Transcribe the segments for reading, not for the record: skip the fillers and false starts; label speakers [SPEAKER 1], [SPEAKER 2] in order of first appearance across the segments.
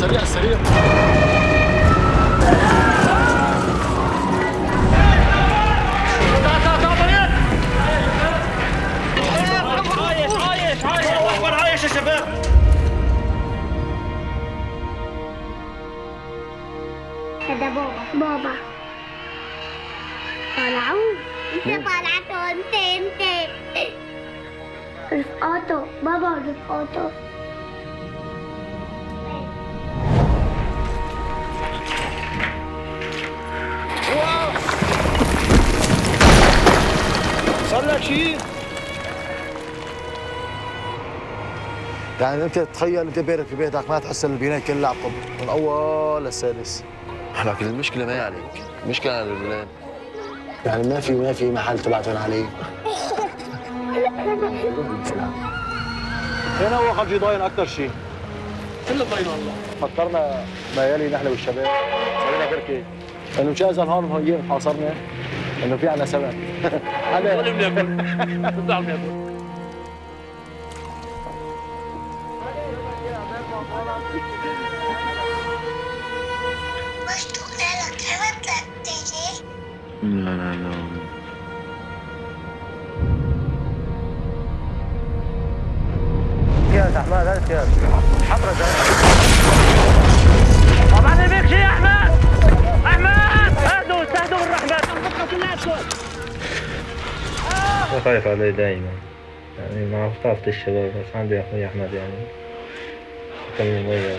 [SPEAKER 1] سريع سريع.
[SPEAKER 2] عايش يا شباب.
[SPEAKER 3] هذا بابا طلعوا. انت طلعتوا انت رفقاته بابا ورفقاته.
[SPEAKER 1] صار لك شيء؟
[SPEAKER 4] يعني انت تخيل انت بيتك في بيتك ما تحس ان البنايه كلها عقب من اول للسادس.
[SPEAKER 5] لكن المشكله ما هي عليك، المشكله على الولاد.
[SPEAKER 4] يعني ما في محل تبعتهم عليه. هنا هو خرجي ضاين اكثر شيء.
[SPEAKER 1] كله ضاين والله.
[SPEAKER 4] فكرنا ليالي نحن والشباب سوينا بركه انه مشان هون هي حاصرنا انه في عنا سمك. هذا
[SPEAKER 1] ولا بناكل. بنطلع بناكل.
[SPEAKER 5] لا
[SPEAKER 4] يا احمد هذا يا حضرتك
[SPEAKER 2] طبعا بيك شيء يا احمد. اهدوا استهدوا بالرحمن.
[SPEAKER 6] خايف عليه دائما يعني مع طافة الشباب، بس عندي اخوي احمد يعني كان مميز.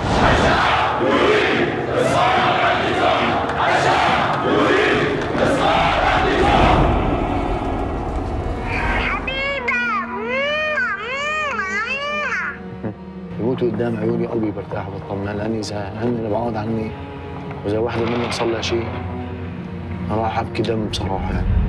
[SPEAKER 4] يموتوا قدام عيوني قلبي برتاح وبطمن، لاني اذا هن بعاد عني واذا واحدة منهم صار لها شيء راح ابكي دم بصراحة يعني.